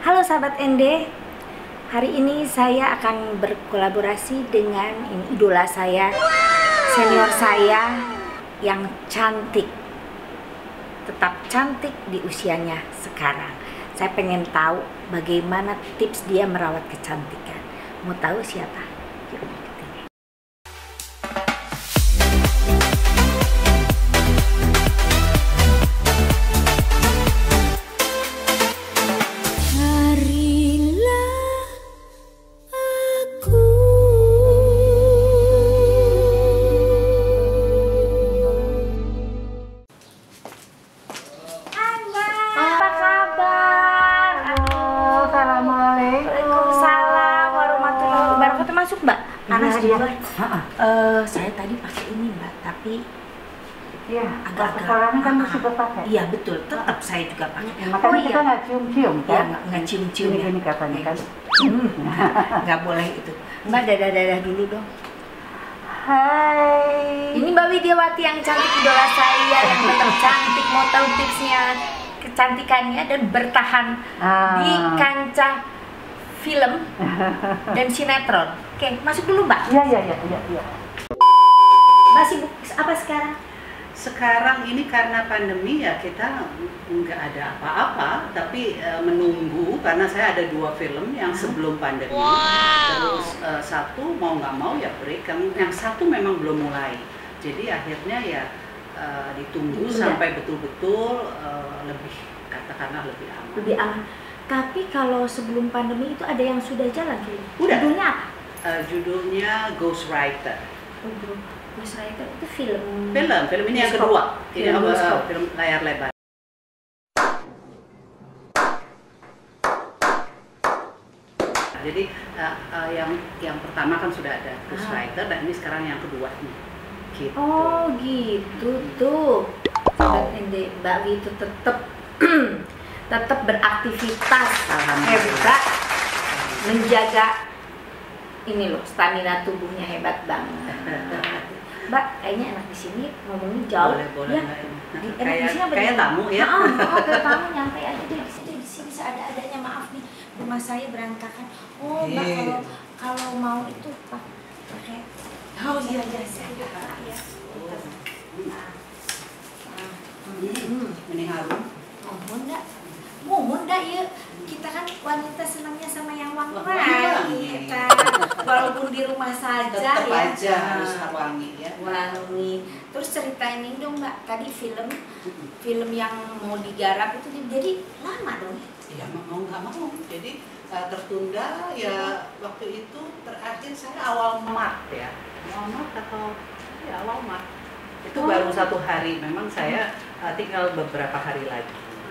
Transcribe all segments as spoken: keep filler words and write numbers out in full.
Halo sahabat N D, hari ini saya akan berkolaborasi dengan ini idola saya, senior saya yang cantik, tetap cantik di usianya sekarang. Saya pengen tahu bagaimana tips dia merawat kecantikan. Mau tahu siapa? Yuk. Masuk Mbak, panas di luar. Uh, saya tadi pakai ini Mbak, tapi ya, agak-agak sekarang kan masih pakai. Iya betul, tetap saya juga pakai. Ya, makanya oh, kita nggak iya. cium-cium Iya, kan? nggak cium-cium ya. Ini katanya kan. Nggak boleh itu. Mbak dadah-dadah dulu dong. Hai. Ini Mbak Widiawati yang cantik, idola saya yang tetap cantik. Mau tahu tipsnya kecantikannya dan bertahan ah. di kancah film dan sinetron. Oke, masuk dulu Mbak. Iya, iya, iya, iya, iya. Mbak sibuk apa sekarang? Sekarang ini karena pandemi ya kita nggak ada apa-apa, tapi uh, menunggu karena saya ada dua film yang sebelum pandemi. Wow. Terus uh, satu mau nggak mau ya break, yang satu memang belum mulai. Jadi akhirnya ya uh, ditunggu ya. sampai betul-betul uh, lebih katakanlah lebih aman. Lebih aman. Tapi kalau sebelum pandemi itu ada yang sudah jalan gitu. Udah. Judulnya apa? Uh, judulnya Ghostwriter. Oh, Ghostwriter itu film. Film, film ini yang kedua. Ini film, uh, film layar lebar. Jadi uh, uh, yang yang pertama kan sudah ada Ghostwriter, ah. dan ini sekarang yang kedua nih. Gitu. Oh gitu tuh. Sahabat N D, Mbak Wi itu tetap tetap beraktivitas, hebat, menjaga ini loh, stamina tubuhnya hebat banget. Mbak, kayaknya enak di sini ngomongnya jauh. Boleh, boleh, ya. Di, enak kayak, di sini apa kayak tamu ya? Oh, oh, kayak tamu nyantai aja deh di sini, di sini seada-adanya. Maaf nih, rumah saya berantakan. Oh, Mbak kalau kalau mau itu Pak pakai. Oh iya iya saya ya. Nah, hmm, ini harum. Oh, enggak. Mumun dah ya, kita kan wanita senangnya sama yang wangi-wangi kita. Walaupun di rumah saja tetap ya. aja harus wangi ya. Wangi. Terus ceritain ini dong Mbak, tadi film film yang mau digarap itu jadi lama dong. Iya mau nggak mau, jadi uh, tertunda ya. Waktu itu terakhir saya awal Maret ya, awal Maret atau ya awal Maret. Itu oh. baru satu hari, memang saya uh, tinggal beberapa hari lagi.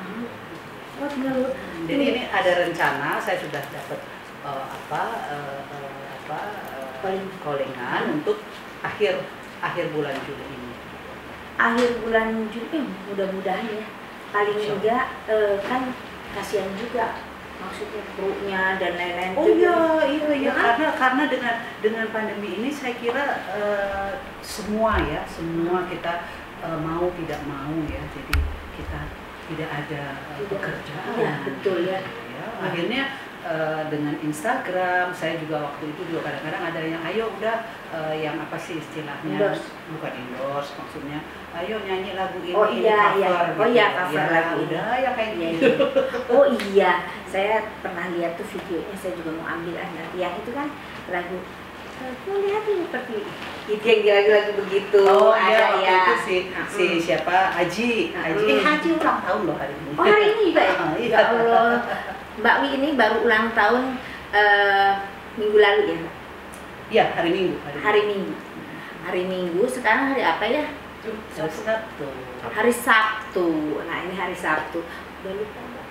Oh, jadi ini ada rencana, saya sudah dapat uh, apa uh, uh, apa uh, callingan untuk akhir akhir bulan Juli ini. Akhir bulan Juli, mudah-mudahan ya. Paling enggak uh, kan kasihan juga, maksudnya krunya dan lain-lain. Oh iya iya iya karena karena dengan dengan pandemi ini saya kira uh, semua ya semua kita uh, mau tidak mau ya, jadi kita tidak ada uh, pekerjaan. Ya, betul ya. ya akhirnya uh, dengan Instagram saya juga waktu itu juga kadang-kadang ada yang ayo udah uh, yang apa sih istilahnya, endorse. Bukan endorse maksudnya, ayo nyanyi lagu ini. Oh iya cover, iya gitu. oh iya cover ya, lagu udah ya kayak gitu. gitu. Oh iya, saya pernah lihat tuh videonya, saya juga mau ambil ah nanti yang itu kan lagu. Aku lihat ini seperti itu yang lagu-lagu begitu. Oh ada iya, ya. Itu si, si hmm. siapa? Haji. Haji. Hmm. Eh, Haji ulang tahun loh hari ini. Oh hari ini juga ya? Oh, iya. Ya Allah. Mbak Wi ini baru ulang tahun uh, minggu lalu ya Mbak? Iya, hari Minggu. Hari, hari Minggu. Hari Minggu, sekarang hari apa ya? Sabtu. Hari Sabtu. Nah ini hari Sabtu. Udah lupa Mbak.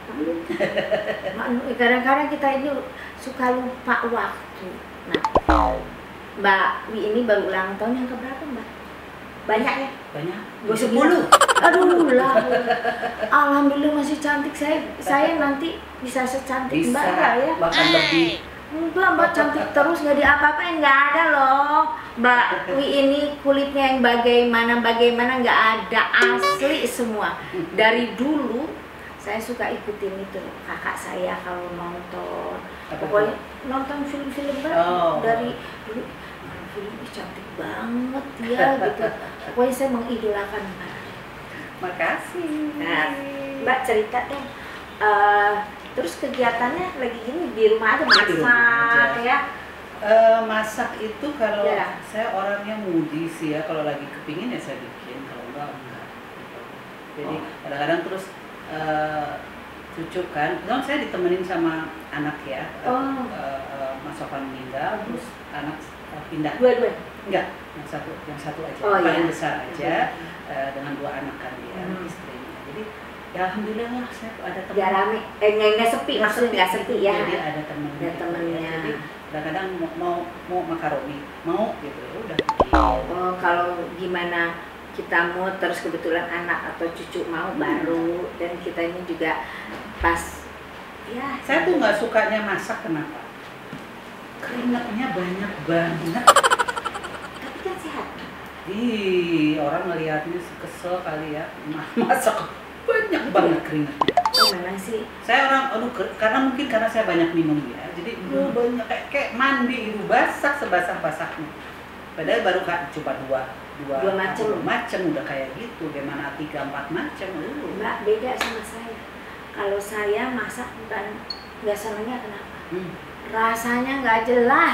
Kadang-kadang kita ini suka lupa waktu. Nah, Mbak Wi ini baru ulang tahun yang keberapa Mbak? Banyak ya? Banyak. Gue sepuluh. Aduh lah. Alhamdulillah masih cantik. Saya saya nanti bisa secantik bisa, Mbak ya. Bahkan lebih. Enggak Mbak, cantik terus, nggak diapa-apain, nggak ada loh Mbak Wi ini kulitnya yang bagaimana bagaimana nggak ada, asli semua. Dari dulu saya suka ikutin itu kakak saya kalau nonton. Apa Pokoknya nonton film-film kan Oh. dari dulu "Ah, film ini cantik banget ya gitu. Pokoknya saya mengidolakan Mbak. Makasih. Nah, Mbak cerita dong. eh, terus kegiatannya lagi gini di rumah aja Di rumah masak aja. ya. Eh, masak itu kalau Iya. saya orangnya moody sih ya, kalau lagi kepingin ya saya bikin, kalau enggak enggak gitu. Jadi Oh. kadang-kadang terus eh, cucu kan, non saya ditemenin sama anak ya, Oh. eh, eh, Mas Sofan meninggal, terus anak eh, pindah, Dua-dua. enggak, yang satu, yang satu aja, Oh, paling iya. besar aja, eh, dengan dua anak kan dia, Hmm. istrinya. Jadi ya alhamdulillah lah saya ada teman. Ya rame, eh nggak nggak sepi, Nggak maksudnya nggak sepi ya. Jadi ada temennya. Ada gitu temennya. ya. Jadi kadang-kadang mau, mau mau makaroni, mau gitu ya udah. Oh, kalau gimana kita mau terus kebetulan anak atau cucu mau Hmm. baru dan kita ini juga pas ya. Saya tuh nggak sukanya masak, kenapa? Keringetnya banyak banget. Tapi kan sehat. Ih, orang ngelihatnya sih kesel kali ya. Masak banyak banget keringetnya. Gimana sih? Saya orang, aduh, ker- karena mungkin karena saya banyak minum ya, jadi Hmm. uh, banyak kayak, kayak mandi itu basah sebasah-basahnya. Padahal baru kan cuma dua dua, Dua macem. dua macem udah kayak gitu, gimana tiga empat macem. Uh. Mbak beda sama saya. Kalau saya masak bukan nggak senangnya kenapa? Hmm. Rasanya nggak jelas.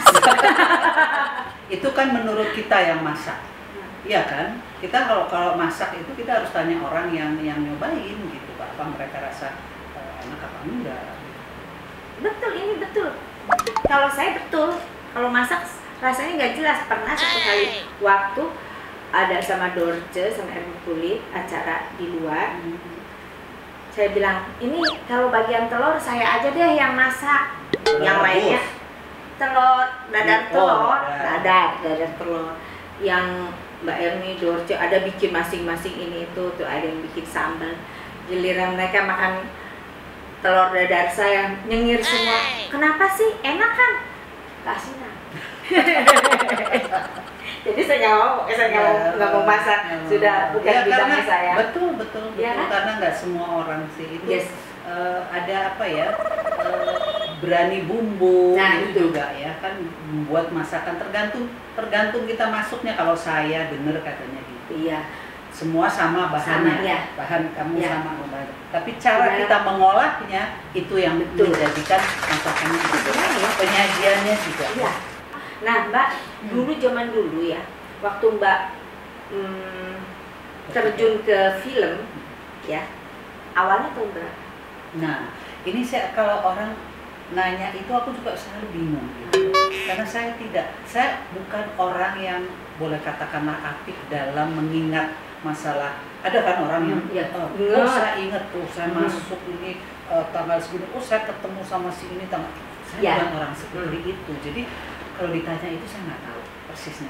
Itu kan menurut kita yang masak, iya kan? Kita kalau kalau masak itu kita harus tanya orang yang yang nyobain gitu, apa mereka rasa eh, enak apa enggak. Betul, ini betul. Kalau saya betul. Kalau masak rasanya nggak jelas. Pernah satu kali waktu ada sama Dorce sama Erwin Kulit acara di luar. Saya bilang, ini kalau bagian telur saya aja deh yang masak. Telur Yang rebus. lainnya telur, dadar Oh, telur, dadar. dadar, dadar telur. Yang Mbak Erni, Dorce ada bikin masing-masing ini itu, tuh ada yang bikin sambal. Giliran mereka makan telur dadar saya nyengir semua. Kenapa sih? Enak kan? Kasihan. Jadi saya nggak mau, saya nggak mau, nggak mau masak. Sudah bukan Ya, bidangnya karena- saya. Betul betul betul, Ya kan? karena nggak semua orang sih itu Yes. eh, ada apa ya, eh, berani bumbu Nah, itu itu. juga ya kan, membuat masakan tergantung tergantung kita masuknya. Kalau saya dengar katanya gitu, Iya. semua sama bahannya, Sama, ya. bahan kamu Ya. sama bahan. Tapi cara Benar. kita mengolahnya itu yang Betul. menjadikan masakannya itu. Iya, ya. Penyajiannya juga. Iya. Nah, Mbak, Hmm. dulu zaman dulu ya, waktu Mbak hmm, terjun ke film, ya, awalnya tahun berapa? Nah, ini saya kalau orang nanya itu aku juga selalu bingung gitu. Karena saya tidak, saya bukan orang yang boleh katakanlah apik dalam mengingat masalah. Ada kan orang yang, Hmm, iya. oh, Ingat. oh, saya ingat tuh, saya Hmm. masuk ini eh, tanggal segini, oh saya ketemu sama si ini tanggal. Saya Ya. bukan orang seperti itu. Jadi kalau ditanya itu saya nggak tahu persisnya.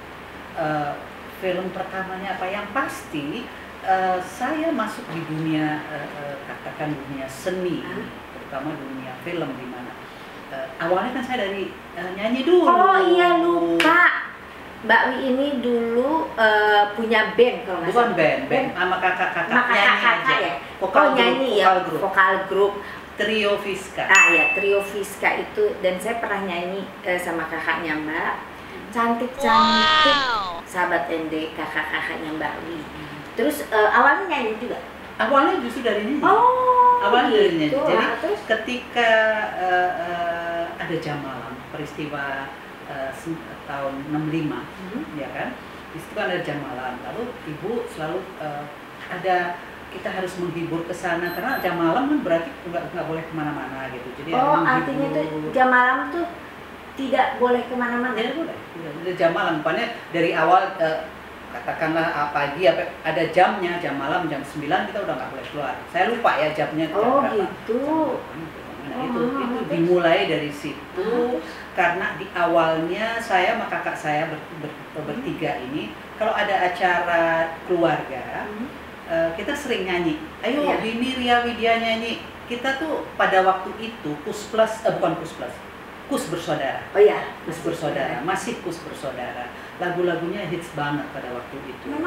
Eh, film pertamanya apa, yang pasti eh, saya masuk di dunia eh, eh, katakan dunia seni, Hah? terutama dunia film, di mana eh, awalnya kan saya dari eh, nyanyi dulu. Oh iya, lupa. Mbak Wi ini dulu eh, punya band kalau nggak Bukan salah. band, band sama kakak-kakak Sama nyanyi kakak-kakak aja. ya? Vokal Oh group, nyanyi ya, vokal group. vokal grup. Trio Fiska. Ah ya, Trio Fiska itu, dan saya pernah nyanyi eh, sama kakaknya Mbak. Cantik-cantik, sahabat Ende, kakak-kakaknya Mbak Wi. Terus eh, awalnya nyanyi juga. Awalnya justru dari nyanyi. Oh, Awalnya dari nyanyi. gitu. Jadi Ah, terus ketika eh, eh, ada jam malam, peristiwa eh, se- tahun enam puluh lima, hmm, ya kan, di situ kan ada jam malam, lalu ibu selalu eh, ada, kita harus menghibur ke sana karena jam malam kan berarti nggak nggak boleh kemana-mana gitu. Jadi oh ada artinya tuh menghibur. jam malam tuh tidak boleh kemana-mana. Tidak boleh, tidak ada jam malam. Pokoknya dari awal eh, katakanlah ah, pagi apa, ada jamnya, jam malam jam sembilan kita udah nggak boleh keluar. Saya lupa ya jamnya jam Oh, berapa. gitu. Jam berapa. Nah, itu Oh, itu terus? dimulai dari situ. Karena di awalnya saya sama kakak saya ber, ber- bertiga ini kalau ada acara keluarga Hmm. eh, kita sering nyanyi. Ayo Iya. Bini Ria Widya nyanyi. Kita tuh pada waktu itu Kus Plus, eh, bukan Kus Plus, Kus Bersaudara. Oh ya, Kus Bersaudara, masih Kus Bersaudara. Lagu-lagunya hits banget pada waktu itu. Memang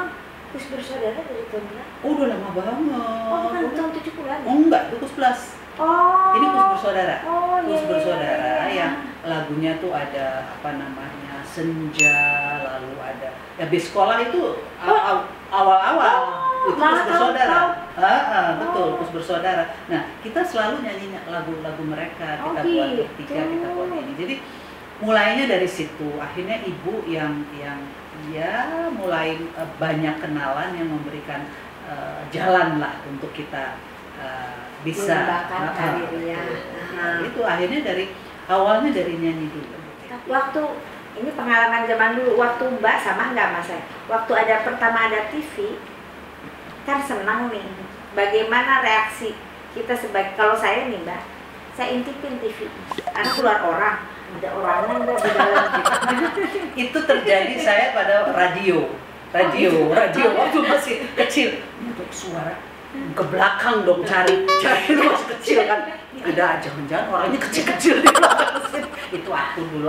Kus Bersaudara dari tahun berapa? Oh, udah lama banget. Oh, bukan tahun tujuh puluhan. Oh, enggak, itu Kus Plus. Oh. Ini Kus Bersaudara. Oh, Kus iya, iya, Bersaudara iya, iya. yang lagunya tuh ada apa namanya Senja, lalu ada ya bis sekolah itu aw- aw- awal-awal Oh, itu malah Kus Bersaudara. tahu, Ah, ah, betul, Oh. Kus Bersaudara. Nah, kita selalu nyanyi lagu-lagu mereka, Oh, kita buat gitu. bertiga, kita buat ini. Jadi mulainya dari situ. Akhirnya ibu yang yang ya mulai eh, banyak kenalan yang memberikan eh, jalan lah untuk kita eh, bisa Mengembangkan ah, ah, karirnya. betul. Aha. Itu akhirnya dari awalnya dari nyanyi dulu. Waktu ini pengalaman zaman dulu, waktu Mbak sama nggak Mas? Waktu ada pertama ada T V, kan senang nih. Bagaimana reaksi kita sebagai, kalau saya nih Mbak, saya intipin T V, karena keluar orang, ada orangnya nggak di dalam gitu. Itu terjadi saya pada radio, radio, radio waktu masih kecil. Untuk suara ke belakang dong, cari, cari lu masih kecil kan. Ada jangan-jangan orangnya kecil-kecil di belakang sini. Itu aku dulu.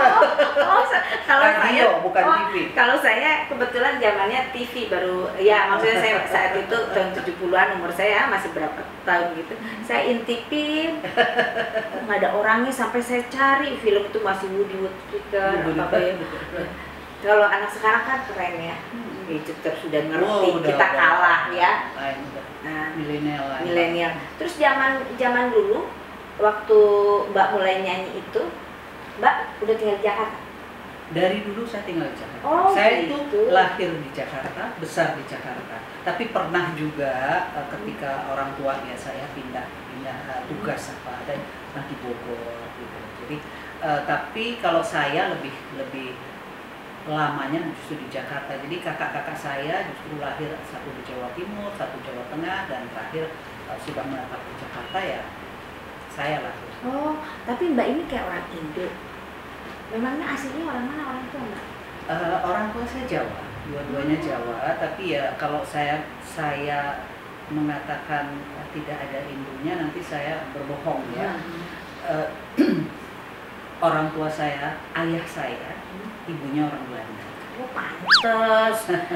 Oh, sa- kalau Radio, saya, bukan oh, T V. Kalau saya kebetulan zamannya T V baru, ya maksudnya saya saat itu tahun tujuh puluhan, umur saya masih berapa tahun gitu. Saya intipin, nggak ada orangnya sampai saya cari, film itu masih Woody Woodpecker, apa ya. Kalau anak sekarang kan keren ya, gadgeter sudah ngerti, Oh, udah, kita udah. kalah ya. Lain udah. Nah, Milenial lain. milenial. Terus zaman zaman dulu waktu Mbak mulai nyanyi itu, Mbak udah tinggal di Jakarta. Dari dulu saya tinggal di Jakarta. Oh, saya gitu. itu lahir di Jakarta, besar di Jakarta. Tapi pernah juga uh, ketika orang tua ya saya pindah pindah uh, tugas apa dan pernah di Bogor gitu. Jadi uh, tapi kalau saya lebih lebih lamanya justru di Jakarta. Jadi kakak-kakak saya justru lahir satu di Jawa Timur, satu Jawa Tengah, dan terakhir uh, sudah menetap di Jakarta ya saya lahir. Oh, tapi Mbak ini kayak orang Indo. Memangnya aslinya orang mana, orang tua Mbak? Uh, orang tua saya Jawa, dua-duanya Jawa. Tapi ya kalau saya saya mengatakan uh, tidak ada Indonya, nanti saya berbohong ya. Hmm. Uh, orang tua saya, ayah saya, ibunya orang Belanda. Oh, pantes.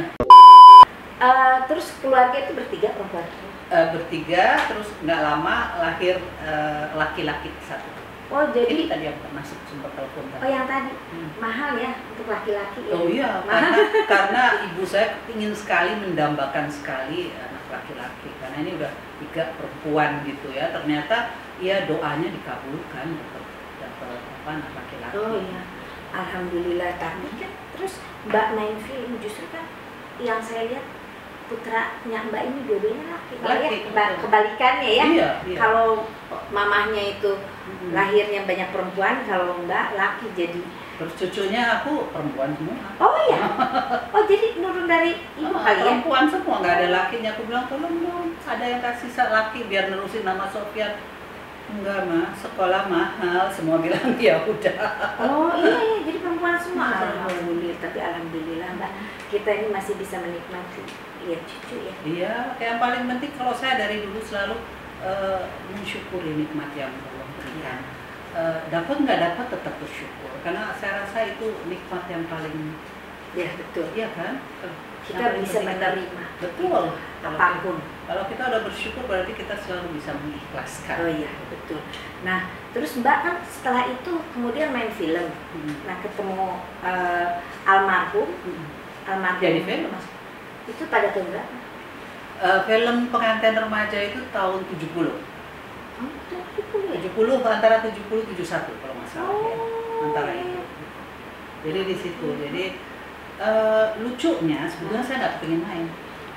uh, terus keluarga itu bertiga perempuan? Uh, bertiga, terus nggak lama lahir uh, laki-laki satu. Oh, Jadi jadi tadi yang pernah sempat telepon tadi. oh yang tadi Hmm. mahal ya untuk laki-laki ya? Oh iya, karena, karena ibu saya ingin sekali mendambakan sekali anak laki-laki. Karena ini udah tiga perempuan gitu ya. Ternyata ya doanya dikabulkan dapat dapat apa anak laki-laki. Oh iya, alhamdulillah. Tapi kan terus Mbak main film justru kan yang saya lihat putranya Mbak ini dua-duanya laki. Kalau ya, Laki, Mbak, betul. kebalikannya ya. Iya, iya. Kalau mamahnya itu Mm-mm. lahirnya banyak perempuan, kalau Mbak laki jadi. Terus cucunya aku perempuan semua. Oh iya. Oh jadi nurun dari ibu Oh, kali ya? perempuan semua, nggak ada lakinya. Aku bilang tolong dong, ada yang kasih laki biar nerusin nama Sofian. Enggak mah, sekolah mahal. Semua bilang ya udah. Oh iya iya, jadi perempuan semua. Iya. Alhamdulillah, tapi alhamdulillah Mbak, kita ini masih bisa menikmati lihat cucu ya. Iya, kayak yang paling penting kalau saya dari dulu selalu eh, mensyukuri nikmat yang Allah berikan. Eh, dapat nggak dapat tetap bersyukur, karena saya rasa itu nikmat yang paling, Ya betul. iya kan? Kita Yang paling bisa penting. menerima Betul. Kalau apapun. kita- Kalau kita udah bersyukur berarti kita selalu bisa mengikhlaskan. Oh iya betul. Nah terus Mbak kan setelah itu kemudian main film. Hmm. Nah ketemu eh, almarhum, Hmm. almarhum. Jadi film mas. Itu pada tahun berapa? Eh, film Pengantin Remaja itu tahun tujuh puluh. Oh tujuh puluh ya. tujuh puluh antara tujuh puluh tujuh puluh satu kalau nggak salah ya. Oh. Antara itu. Jadi di situ. Jadi eh, lucunya sebetulnya saya nggak pengen main.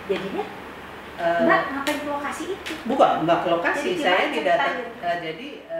Jadinya Eh, Mbak ngapain ke lokasi itu? bukan nggak ke lokasi, Jadi saya gimana didatang. ceritanya? eh, jadi